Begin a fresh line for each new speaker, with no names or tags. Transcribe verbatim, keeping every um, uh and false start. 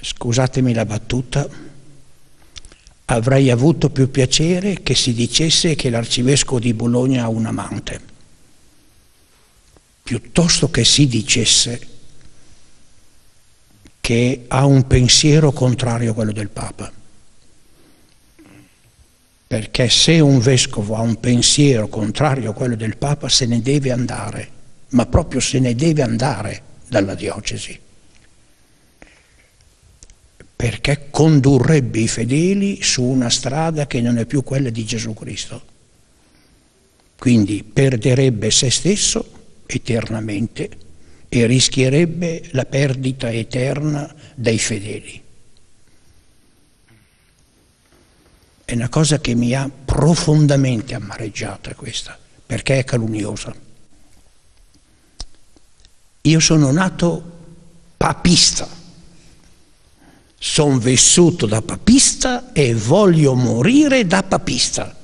scusatemi la battuta, avrei avuto più piacere che si dicesse che l'arcivescovo di Bologna ha un amante, piuttosto che si dicesse che ha un pensiero contrario a quello del Papa. Perché se un vescovo ha un pensiero contrario a quello del Papa se ne deve andare, ma proprio se ne deve andare dalla diocesi, perché condurrebbe i fedeli su una strada che non è più quella di Gesù Cristo. Quindi perderebbe se stesso eternamente e rischierebbe la perdita eterna dei fedeli. È una cosa che mi ha profondamente amareggiata questa, perché è caluniosa. Io sono nato papista, sono vissuto da papista e voglio morire da papista.